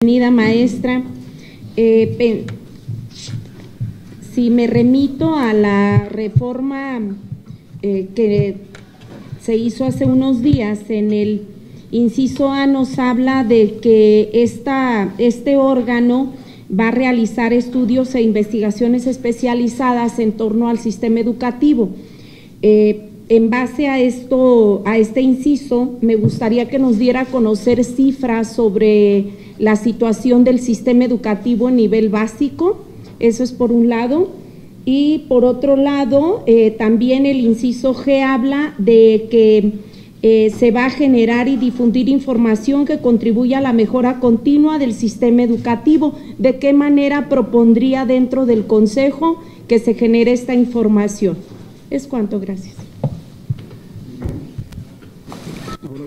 Bienvenida, maestra. Si me remito a la reforma que se hizo hace unos días, en el inciso A nos habla de que este órgano va a realizar estudios e investigaciones especializadas en torno al sistema educativo. En base a este inciso, me gustaría que nos diera a conocer cifras sobre la situación del sistema educativo a nivel básico. Eso es por un lado. Y por otro lado, también el inciso G habla de que se va a generar y difundir información que contribuya a la mejora continua del sistema educativo. ¿De qué manera propondría dentro del Consejo que se genere esta información? Es cuanto, gracias.